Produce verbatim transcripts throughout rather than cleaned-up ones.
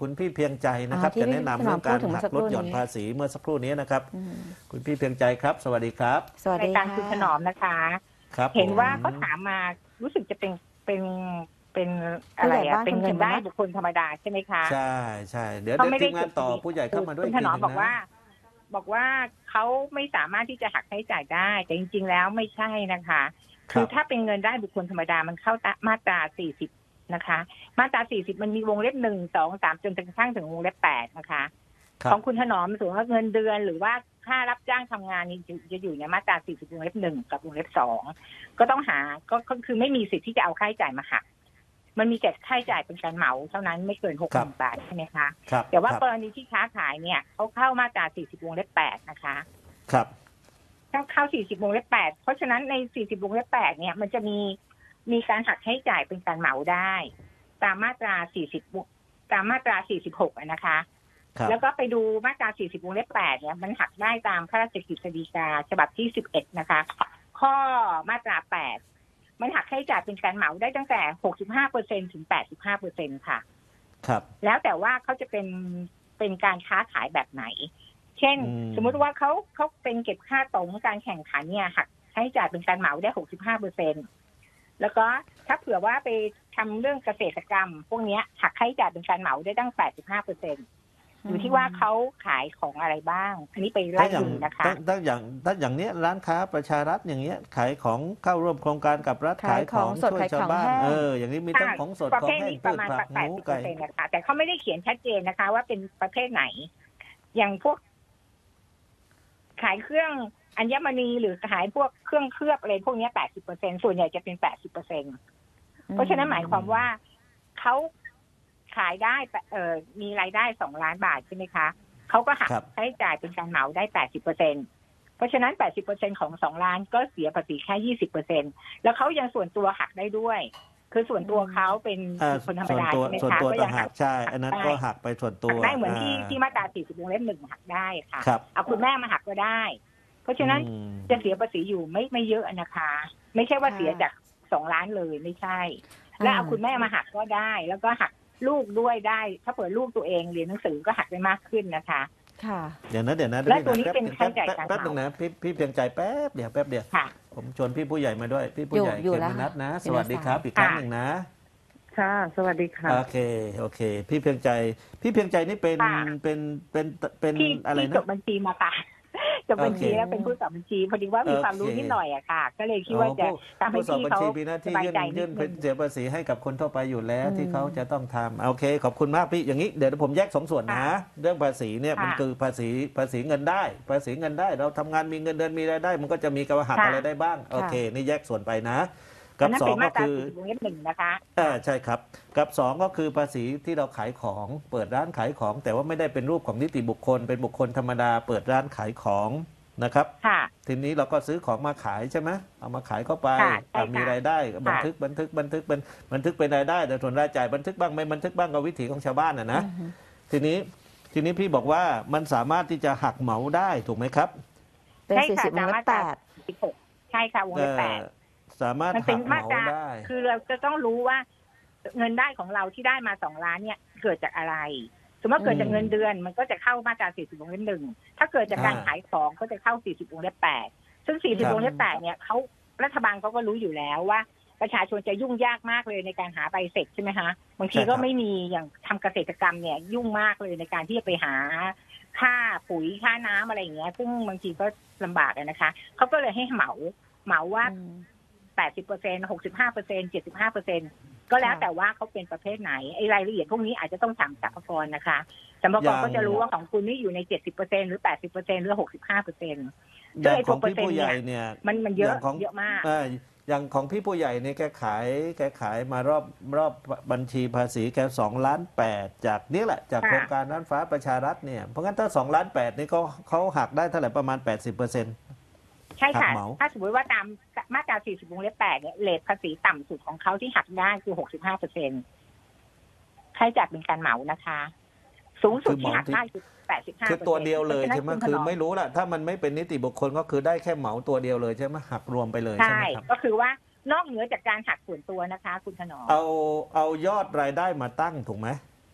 คุณพี่เพียงใจนะครับจะแนะนำเรื่องการหักลดหย่อนภาษีเมื่อสักครู่นี้นะครับคุณพี่เพียงใจครับสวัสดีครับสวัสดีค่ะคุณถนอมนะคะครับเห็นว่าเขาถามมารู้สึกจะเป็นเป็นเป็นอะไรอ่ะเป็นเงินได้บุคคลธรรมดาใช่ไหมคะใช่ใช่เดี๋ยวเดี๋ยวทีมงานต่อผู้ใหญ่เข้ามาด้วยคุณถนอมบอกว่าบอกว่าเขาไม่สามารถที่จะหักค่าใช้จ่ายได้แต่จริงๆแล้วไม่ใช่นะคะคือถ้าเป็นเงินได้บุคคลธรรมดามันเข้ามาตราสี่สิบนะคะมาตราสี่สิบมันมีวงเล็บหนึ่งสองสามจนกระทั่งถึงวงเล็บแปดนะคะของคุณถนอมถือว่าเงินเดือนหรือว่าค่ารับจ้างทำงานนี่จะอยู่ในมาตราสี่สิบวงเล็บหนึ่งกับวงเล็บสองก็ต้องหาก็คือไม่มีสิทธิ์ที่จะเอาค่าใช้จ่ายมาหักมันมีแต่ค่าใช้จ่ายเป็นการเหมาเท่านั้นไม่เกินหกหมื่นบาทใช่ไหมคะแต่ว่ากรณีที่ค้าขายเนี่ยเขาเข้ามาตราสี่สิบวงเล็บแปดนะคะครับเข้าสี่สิบวงเล็บแปดเพราะฉะนั้นในสี่สิบวงเล็บแปดเนี่ยมันจะมีมีการหักค่าใช้จ่ายเป็นการเหมาได้ตามมาตราสี่สิบตามมาตราสี่สิบหกนะคะแล้วก็ไปดูมาตราสี่สิบวงเล็บแปดเนี่ยมันหักได้ตามพระราชกฤษฎีกาฉบับที่สิบเอ็ดนะคะข้อมาตราแปดมันหักค่าใช้จ่ายเป็นการเหมาได้ตั้งแต่ หกสิบห้าเปอร์เซ็นต์ ถึง แปดสิบห้าเปอร์เซ็นต์ ค่ะครับแล้วแต่ว่าเขาจะเป็นเป็นการค้าขายแบบไหนเช่นสมมุติว่าเขาเขาเป็นเก็บค่าตรงการแข่งขันเนี่ยหักค่าใช้จ่ายเป็นการเหมาได้ หกสิบห้าเปอร์เซ็นต์ แล้วก็ถ้าเผื่อว่าไปทำเรื่องเกษตรกรรมพวกนี้หักค่าใช้จ่ายเป็นการเหมาได้ตั้ง แปดสิบห้าเปอร์เซ็นต์อยู่ที่ว่าเขาขายของอะไรบ้างอันนี้ไปไล่ดูนะคะถ้าอย่างถ้าอย่างเนี้ยร้านค้าประชารัฐอย่างเงี้ยขายของเข้าร่วมโครงการกับรัฐขายของช่วยชาวบ้านเอออย่างนี้มีทั้งของสดของแห้งพืชผักหมูไก่นะคะแต่เขาไม่ได้เขียนชัดเจนนะคะว่าเป็นประเภทไหนอย่างพวกขายเครื่องอัญมณีหรือขายพวกเครื่องเคลือบอะไรพวกนี้ แปดสิบเปอร์เซ็นต์ ส่วนใหญ่จะเป็น แปดสิบเปอร์เซ็นต์ เพราะฉะนั้นหมายความว่าเขาขายได้เอ่อมีรายได้สองล้านบาทใช่ไหมคะเขาก็หักค่าใช้จ่ายเป็นการเหมาได้ แปดสิบเปอร์เซ็นต์ เพราะฉะนั้น แปดสิบเปอร์เซ็นต์ ของสองล้านก็เสียภาษีแค่ ยี่สิบเปอร์เซ็นต์ แล้วเขายังส่วนตัวหักได้ด้วยคือส่วนตัวเขาเป็นคนธรรมดาใช่ไหมคะก็ยังหักใช่อันนั้นก็หักไปส่วนตัวได้เหมือนที่ที่มาตราสี่สิบวงเล็บหนึ่งหักได้ค่ะเอาคุณแม่มาหักก็ได้เพราะฉะนั้นจะเสียภาษีอยู่ไม่ไม่เยอะนะคะไม่ใช่ว่าเสียจากสองล้านเลยไม่ใช่แล้วเอาคุณแม่มาหักก็ได้แล้วก็หักลูกด้วยได้ถ้าเปิดลูกตัวเองเรียนหนังสือก็หักได้มากขึ้นนะคะค่ะเดี๋ยวนะเดี๋ยวนะแล้วตัวนี้เป็นค่าใช้จ่ายแป๊บนึงนะพี่พี่เพียงใจแป๊บเดี๋ยวแป๊บเดียวผมชวนพี่ผู้ใหญ่มาด้วยพี่ผู้ใหญ่เขมนัทนะสวัสดีครับอีกครั้งหนึ่งนะค่ะสวัสดีค่ะโอเคโอเคพี่เพียงใจพี่เพียงใจนี่เป็นเป็นเป็นเป็นอะไรนะจบบัญชีมาค่ะจบบัญชีแล้วเป็นผู้สอบบัญชีพอดีว่ามีความรู้นิดหน่อยอะค่ะก็เลยคิดว่าจะทำให้พี่เขาสบายใจยื่นเสียภาษีให้กับคนทั่วไปอยู่แล้วที่เขาจะต้องทำโอเคขอบคุณมากพี่อย่างนี้เดี๋ยวผมแยกสองส่วนนะเรื่องภาษีเนี่ยมันคือภาษีภาษีเงินได้ภาษีเงินได้เราทำงานมีเงินเดือนมีรายได้มันก็จะมีกระหักอะไรได้บ้างโอเคนี่แยกส่วนไปนะกับสองก็คือวงเล็บหนึ่งนะคะอ่าใช่ครับกับสองก็คือภาษีที่เราขายของเปิดร้านขายของแต่ว่าไม่ได้เป็นรูปของนิติบุคคลเป็นบุคคลธรรมดาเปิดร้านขายของนะครับทีนี้เราก็ซื้อของมาขายใช่ไหมเอามาขายเข้าไปมีรายได้บันทึกบันทึกบันทึกเป็นบันทึกเป็นรายได้แต่ส่วนรายจ่ายบันทึกบ้างไม่บันทึกบ้างก็วิถีของชาวบ้านนะนะทีนี้ทีนี้พี่บอกว่ามันสามารถที่จะหักเหมาได้ถูกไหมครับเป็นสี่สิบวงเล็บแปดใช่ค่ะวงเล็บแปดสามารถหักเหมาได้คือเราจะต้องรู้ว่าเงินได้ของเราที่ได้มาสองล้านเนี่ยเกิดจากอะไรสมมติเกิดจากเงินเดือนมันก็จะเข้ามาตราสี่สิบวงเล็บหนึ่งถ้าเกิดจากการขายของก็จะเข้าสี่สิบวงเล็บแปดซึ่งสี่สิบวงเล็บแปดเนี่ยเขารัฐบาลเขาก็รู้อยู่แล้วว่าประชาชนจะยุ่งยากมากเลยในการหาใบเสร็จใช่ไหมคะบางทีก็ไม่มีอย่างทำเกษตรกรรมเนี่ยยุ่งมากเลยในการที่จะไปหาค่าปุ๋ยค่าน้ำอะไรอย่างเงี้ยซึ่งบางทีก็ลำบากนะคะเขาก็เลยให้เหมาเหมาว่าแปดสิบเปอร์เซ็นต์หกสิบห้าเปอร์เซ็นต์เจ็ดสิบห้าเปอร์เซ็นต์ก็แล้วแต่ว่าเขาเป็นประเภทไหนไอ้รายละเอียดพวกนี้อาจจะต้องถามสรรพากรนะคะสรรพากรก็จะรู้ว่าของคุณนี่อยู่ในเจ็ดสิบเปอร์เซ็นต์หรือแปดสิบเปอร์เซ็นต์หรือหกสิบห้าเปอร์เซ็นต์ซึ่งไอ้ตัวเปอร์เซ็นต์เนี่ยมันมันเยอะเยอะมากอย่างของพี่ผู้ใหญ่เนี่ยแกขายแกขายมารอบรอบบัญชีภาษีแกสองล้านแปดจากนี่แหละจากโครงการร้านฟ้าประชารัฐเนี่ยเพราะงั้นถ้าสองล้านแปดนี่เขาเขาหักได้เท่าไหร่ประมาณแปดสิบเปอร์เซ็นต์ใช่ค่ะถ้าสมมติว่าตามมาตราสี่สิบวงเล็บแปดเนี่ยเรทภาษีต่ำสุดของเขาที่หักได้คือหกสิบห้าเปอร์เซ็นต์ค่าใช้จ่ายเป็นการเหมานะคะสูงสุดที่หักได้คือแปดสิบห้าคือตัวเดียวเลยใช่ไหมคือไม่รู้แหละถ้ามันไม่เป็นนิติบุคคลก็คือได้แค่เหมาตัวเดียวเลยใช่ไหมหักรวมไปเลยใช่ไหมครับก็คือว่านอกเหนือจากการหักส่วนตัวนะคะคุณถนอมเอาเอายอดรายได้มาตั้งถูกไหม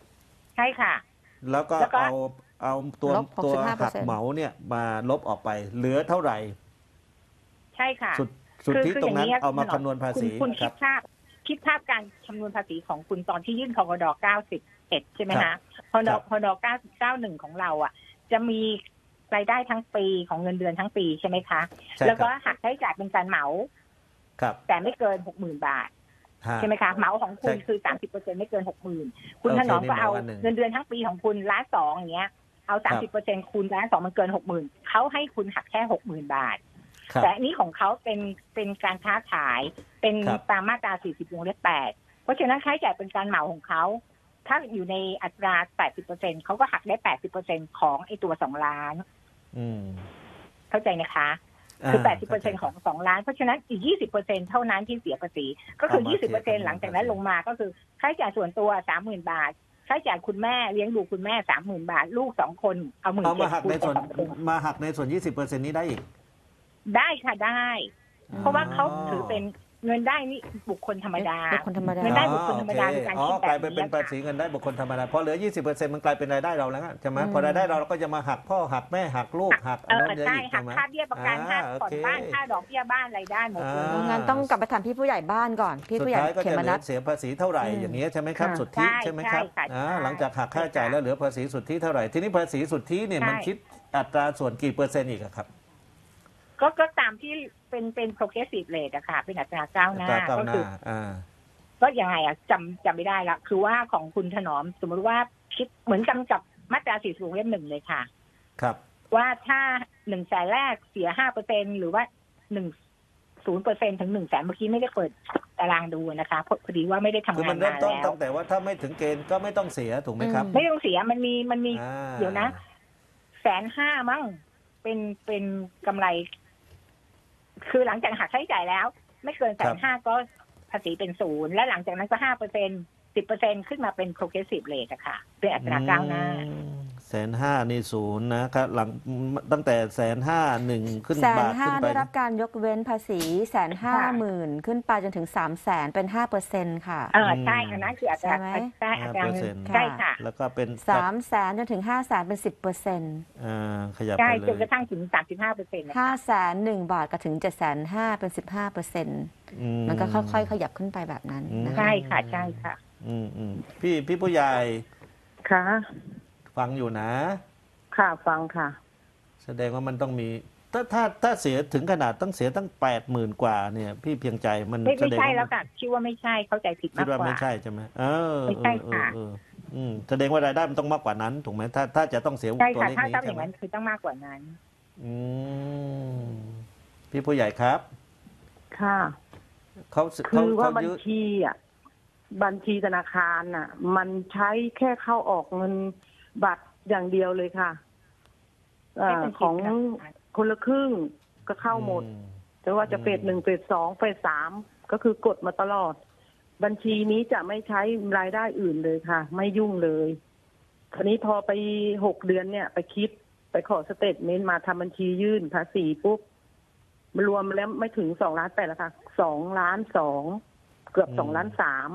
ใช่ค่ะแล้วก็แล้วก็เอาเอาตัวลบตัวหกสิบห้าเปอหัร์กเซ็นต์เหมาเนี่ยมาลบออกไป เหลือเท่าไหร่ใช่ค่ะสุดสุดคือที่คือตรงนั้นอย่างนี้เอามาคุณคำนวณภาคุณษีคุณคคิรัดบภาพคิดภาพการคำนวณภาษีของคุณตอนที่ยื่นพกดเก้าสิบเอ็ดใช่ไหมครัคะบพดครับพดเก้าสิบเก้าหนึ่งของเราอ่ะ จะมีรายได้ทั้งปีของเงินเดือนทั้งปีใช่ไหมคะใช่แล้วครัก็บหักค่าใช้จ่ายเป็นการเหมาครับแต่ไม่เกินหกหมื่นบาทฮะใช่ไหมคะเหมาของคุณใช่คือสามสิบเปอร์เซ็นไม่เกินหกหมื่นคุณโอเคถนอมก็นี่เหมาเอาอันหนึ่งเงินเดือนทั้งปีของคุณล้านสองอย่างเงี้ยเอาสามสิบเปอร์เซ็นคูณล้านสองมันเกินหกหมื่นเขาให้คุณหักแค่หกหมื่นบาทครับแต่อันนี้ของเขาเป็นเป็นการค้าขายเป็นครับตามมาตราสี่สิบวงเล็บแปดเพราะฉะนั้นค่าใช้จ่ายเป็นการเหมาของเขาถ้าอยู่ในอัตราแปดสิบเปอร์เซ็นเขาก็หักได้แปดสิบเปอร์เซ็นของไอ้ตัวสองล้านอืมเข้าใจนะคะคืออ่าแปดสิบเปอร์เซ็นของสองล้าน เพราะฉะนั้นอีกยี่สิบเปอร์เซ็นเท่านั้นที่เสียภาษี ก็คือเอามายี่สิบเปอร์เสีเซ็ยนกับหลังจากนั้นภาษีลงมาก็คือค่าใช้จ่ายส่วนตัวสามหมื่นบาท ค่าใช้จ่ายคุณแม่เลี้ยงดูคุณแม่สามหมื่นบาท ลูกสองคนเอาหมื่นเอาเจ็มาดหักคูณในไปส่วนสองคนมาหักในส่วนยี่สิบเปอร์เซ็นต์นี้ได้อีกได้ค่ะได้ เพราะว่าเขาถือเป็นเงินได้นี่บุคคลธรรมดาบุคคลธรรมดาเงินได้บุคคลธรรมดาอ๋อมีการอ๋อคิดแบบกลายเป็นเป็นนี้ภาค่ะษีเงินได้บุคคลธรรมดาพอเหลือ ยี่สิบเปอร์เซ็นต์ มันกลายเป็นรายได้เราแล้วใช่ไหมอืมพอรายได้เราเราก็จะมาหักพ่อหักแม่หักลูกหักเอออันนั้นเยอะใช่อีกหัใช่กไหมค่าเบี้ยประกันค่าอ่ผ่อนโอเคบ้านค่าดอกเบี้ยบ้านอะไรได้หมดเลยอ่างั้นต้องกลับไปถามพี่ผู้ใหญ่บ้านก่อน พี่สุดผู้ใหญ่ท้ายก็เขจะมเหลืนัอสเสียภาษีเท่าไหร่อืมอย่างเงี้ยใช่ไหมครับค่ะสุทธิใช่ใช่ไหมครับใช่ค่ะอ่าใช่หลังจากหักค่าใช้จ่ายใช่ค่ะแล้วเหลือภาษีสุทธิเท่าไหร่ทีนี้ภาษีสุทธิเนี่ยใช่มันคิดอัตราส่วนกี่เปอร์เซ็นต์อีกอะครับก็ก็ตามที่เป็นเป็น progressive rate อะค่ะเป็นอัตราก้าวหอัน้าตราก้าวก็หน้าคืออ่าก็ยังไงอะจำจำไม่ได้ละคือว่าของคุณถนอมสมมติว่าคิดเหมือนกันกับมาตราสี่สิบวงเล็บหนึ่งเลยค่ะครับว่าถ้าหนึ่งแสนแรกเสียห้าเปอร์เซ็นหรือว่าหนึ่งศูนย์เปอร์เซ็นถึงหนึ่งแสนเมื่อกี้ไม่ได้เปิดตารางดูนะคะพอพอดีว่าไม่ได้ทำคือมังาน นเริ่มนานต้นแล้วตั้งแต่ว่าถ้าไม่ถึงเกณฑ์ก็ไม่ต้องเสียถูกไหมครับอืไม่ต้องเสียมันมีมันมีอ่าเดี๋ยวนะแสนห้ามั้งเป็นเป็นกำไร คือหลังจากหักค่าใช้จ่ายแล้ว ไม่เกินแสนห้าก็ภาษีเป็นศูนย์และหลังจากนั้นก็ห้าเปอร์เซ็นสิบเปอร์เซ็นขึ้นมาเป็น progressive rate อะค่ะเป็นอัตราก้าวหน้าแสนห้านี่ศูนย์นะครับหลังตั้งแต่แสนห้าหนึ่งขึ้นแสนบาทห้าขึ้นไปได้รับการยกเว้นภาษีแสนห้าหมื่นขึ้นไปจนถึงสามแสนเป็นห้าเปอร์เซ็นต์ค่ะเออใช่อันนั้นคืออัตราใช่ไหมใช่อัตราเงินห้าเปอร์เซ็นต์ใช่ค่ะแล้วก็เป็นสามแสนจนถึงห้าแสนเป็นสิบเปอร์เซ็นต์อ่าขยับใช่ไปเลจนกยระทั่งถึงสามสิบห้าเปอร์เซ็นต์ห้าแสนหนึ่งบาทก็ถึงเจ็ดแสนห้าเป็นสิบห้าเปอร์เซ็นต์อืมันก็ค่อยๆ ขยับขึ้นไปแบบนั้นนะใช่คะค่ะใช่ค่ะอืมอืมพี่พี่ผู้ใหญ่ค่ะฟังอยู่นะค่ะฟังค่ะแสดงว่ามันต้องมี ถ้าถ้าถ้าเสียถึงขนาดต้องเสียตั้งแปดหมื่นกว่าเนี่ย พี่เพียงใจมันไม่แสไม่ดงใช่ว่าแล้วค่ะคิดว่าไม่ใช่เข้าใจผิดคิมาดกว่ากว่าไม่ใช่ใช่ไหมเออไม่ใช่เออค่ะเอออืมแสดงว่ารายได้มันต้องมากกว่านั้นถูกไหมถ้าถ้าจะต้องเสียใช่ตัวค่ะเลขถ้านี้ถ้าอใช่ย่างไหมนั้นคือต้องมากกว่านั้นอืมพี่ผู้ใหญ่ครับค่ะเขาคืเขาอว่าเขาบัญยืดชีอ่ะ บัญชีธนาคารน่ะ มันใช้แค่เข้าออกเงินบัตรอย่างเดียวเลยค่ะเออให้บัญชีของธนาคารคนละครึ่งก็เข้าหมดอืมแต่ว่าจะเฟสหนึ่งเฟสสองเฟสสามก็คือกดมาตลอด บัญชีนี้จะไม่ใช้รายได้อื่นเลยค่ะ ไม่ยุ่งเลยคราวนี้พอไปหกเดือนเนี่ย ไปคิดไปขอสเตทเมนต์มาทำบัญชียื่นภาษีปุ๊บรวมแล้วไม่ถึงสองล้านแปดแล้วค่ะสองล้านสองเกือบสองล้านสาม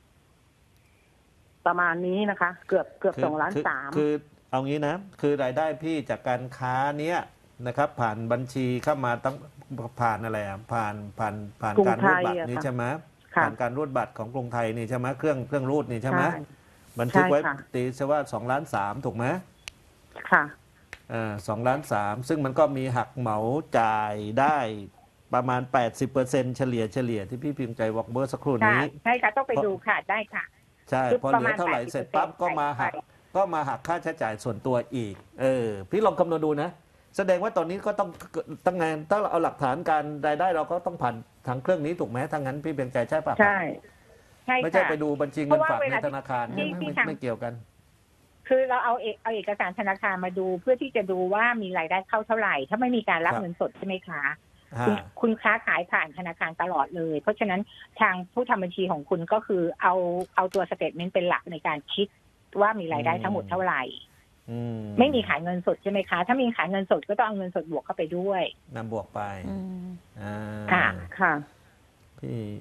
ประมาณนี้นะคะ เกือบเกือบคืสองล้านคือสามคือเอางี้นะ คือรายได้พี่จากการค้าเนี้ยนะครับ ผ่านบัญชีเข้ามาตั้งผ่านอะไรอ่ะผ่านผ่านผ่านการรูดบัตรนี้ใช่ไหมค่ะผ่านการรูดบัตรของกรุงไทยนี่ใช่ไหมเครื่องเครื่องรูดนี่ใช่ไหมใช่บันทึกไว้ใช่ค่ะตีซะว่าสองล้านสามถูกไหมค่ะอ่าสองล้านสามซึ่งมันก็มีหักเหมาจ่ายได้ประมาณ แปดสิบเปอร์เซ็นต์ เฉลี่ยเฉลี่ยที่พี่เพียงใจบอกเบอร์สักครู่ค่ะนี้ใช่ค่ะต้องไปดูค่ะได้ค่ะใช่คือพอประเหลืมาอณเท่าไหร่แปดสิบเสร็จปั๊บเปอร์เซ็นต์ก็มาหักใช่ก็มาหักค่าใช้จ่ายส่วนตัวอีก เออ พี่ลองคำนวณดูนะ แสดงว่าตอนนี้ก็ต้องตั้งงานถ้าเราเอาหลักฐานการรายได้เราก็ต้องผ่านทางเครื่องนี้ถูกไหมถ้างั้นพี่เพียงใจใช่ปะใช่ใช่ไม่ใช่ค่ะไปดูบัญชีเพเงินราะว่าฝากเวในลาธนาคารที่ไม่ที่ไม่ทำไม่เกี่ยวกันคือเราเอาเอกเอาเอกสารธนาคารมาดูเพื่อที่จะดูว่ามีรายได้เข้าเท่าไหร่ ถ้าไม่มีการรับครับเงินสดใช่ไหมคะฮะคุณคุณค้าขายผ่านธนาคารตลอดเลย เพราะฉะนั้นทางผู้ทำบัญชีของคุณก็คือเอาเอาตัวสเตทเมนต์เป็นหลักในการคิดว่ามีรายได้ทั้งหมดเท่าไหร่อืมไม่มีขายเงินสดใช่ไหมคะ ถ้ามีขายเงินสดก็ต้องเอาเงินสดบวกเข้าไปด้วยนำบวกไปอืมอ่าค่ะค่ะพี่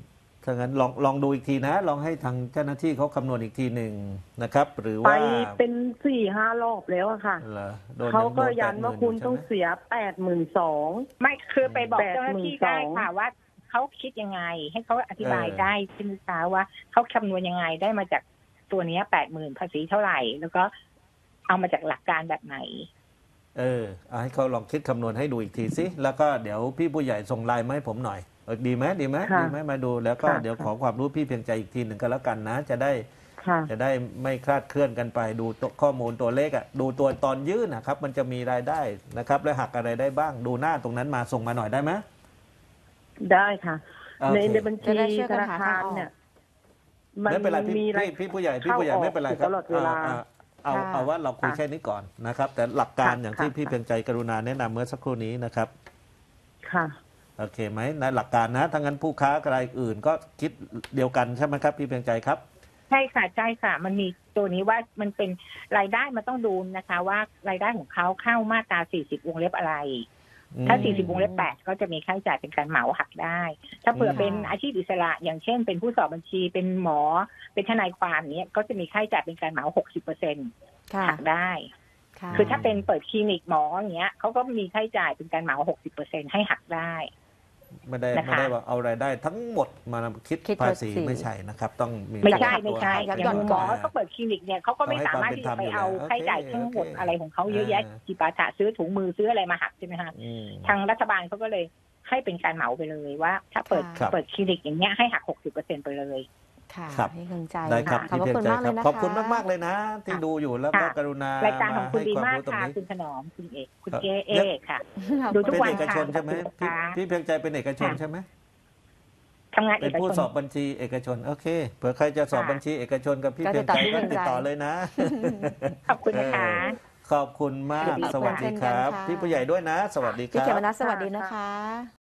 ถ้างั้นลองลองดูอีกทีนะ ลองให้ทางเจ้าหน้าที่เขาคำนวณอีกทีหนึ่งนะครับ หรือไปว่าเป็นสี่ห้ารอบแล้วอะค่ะเหรอโดนเขาก็โดยันว่าคุณต้องแปดหมื่นเสียแปดหมื่นสองไม่คือไปบอกแปดเจ้าหน้าหมื่นที่สได้องค่ะว่าเขาคิดยังไง ให้เขาอธิบายได้ใช่ไหมคะว่าเขาคำนวณยังไงได้มาจากตัวเนี้แปดหมื่นภาษีเท่าไหร่ แล้วก็เอามาจากหลักการแบบไหนเออเอาให้เขาลองคิดคำนวณให้ดูอีกทีสิแล้วก็เดี๋ยวพี่ผู้ใหญ่ส่งไลน์มาให้ผมหน่อยเออดีไหมดีไหมค่ะดีไหมมาดูแล้วก็ค่ะเดี๋ยวขอความรู้พี่เพียงใจอีกทีหนึ่งก็แล้วกันนะ จะได้ค่ะจะได้ไม่คลาดเคลื่อนกันไปดูตัวข้อมูลตัวเลขอ่ะดูตัวตอนยื่นนะครับ มันจะมีรายได้นะครับ และหักอะไรได้บ้างดูหน้าตรงนั้นมาส่งมาหน่อยได้ไหมได้ค่ะโอเคในในบัญจะชีได้ช่วยธกันนาหาคาทางรออกเนี่ย มันไม่เป็นไรพี่มีรายพี่พี่ผู้ใหญ่พี่ผู้ใหญ่เข้าออกไม่เป็นไรครับตลอดเวลาอ่าเอาค่ะเอาว่าเราคุยค่ะแค่นี้ก่อนนะครับ แต่หลักการค่ะอย่างที่ค่ะพี่เพียงใจกรุณาแนะนำเมื่อสักครู่นี้นะครับค่ะโอเคไหมนะหลักการนะถ้างั้นผู้ค้ารายอื่นก็คิดเดียวกันใช่ไหมครับพี่เพียงใจครับใช่ค่ะใช่ค่ะ มันมีตัวนี้ว่ามันเป็นรายได้มันต้องดูนะคะ ว่ารายได้ของเขาเข้ามาตราสี่สิบวงเล็บอะไร ถ้าอืมสี่สิบวงเล็บแปดก็จะมีค่าใช้จ่ายเป็นการเหมาหักได้ ถ้าเผื่ออืมเป็นอาชีพอิสระอย่างเช่น เป็นผู้สอบบัญชีเป็นหมอเป็นทนายความเนี้ยก็จะมีค่าใช้จ่ายเป็นการเหมาหกสิบเปอร์เซ็นต์ค่ะหักได้ค่ะคือถ้าเป็นเปิดคลินิกหมออย่างเงี้ยเขาก็มีค่าใช้จ่ายเป็นการเหมาหกสิบเปอร์เซ็นต์ให้หักได้ไม่ได้นะคะไม่ได้ว่าเอารายได้ทั้งหมดมาคิดคิดภาษีภาษีไม่ใช่นะครับ ต้องมีไม่ใช่ตัวไม่ใช่หักอย่างตัวหมอหักเขาเปิดคลินิกเนี่ยเขาก็ไม่เอาให้สามารถที่จะไปเอาความเป็นธรรมอยู่แล้วค่าใช้จ่ายทั้งหมดโอเคอะไรของเขาเยอะแยะอ่าจิปาถะซื้อถุงมือซื้ออะไรมาหักใช่ไหมคะอืมทางรัฐบาลเขาก็เลยให้เป็นการเหมาไปเลยว่า ถ้าเปิดครับเปิดคลินิกอย่างเงี้ยให้หักหกสิบเปอร์เซ็นต์ไปเลยค่ะครับให้กำลังใจได้ครับขอบพี่พระเพียงคุณใจมากเลยนะคะครับขอบคุณมากๆเลยนะ ที่ดูอยู่แล้วก็ค่ะกรุณารายการของคุณดีให้วมากรู้ตรงค่ะนี้คุณถนอมคุณเอกคุณครับเจเอแล้วค่ะขอบดูคุณทุกเป็นวันเอกชนใช่ไหมค่ะพี่พี่เพียงใจเป็นเอกชนค่ะใช่ไหมทำงานเอเป็นกผู้ชนสอบบัญชีเอกชนโอเคเผื่อใครจะสอบค่ะบัญชีเอกชนกับพี่ก็เพีติยดงต่อใจพี่ก็เพียงติดใจต่อเลยนะขอบคุณนะคะเออขอบคุณมากสสวัวัสสดีดีค่ะครับเช่นกันค่ะพี่ผู้ใหญ่ด้วยนะ สวัสดีคพี่รัเขมบนัสสวัสดีนะคะ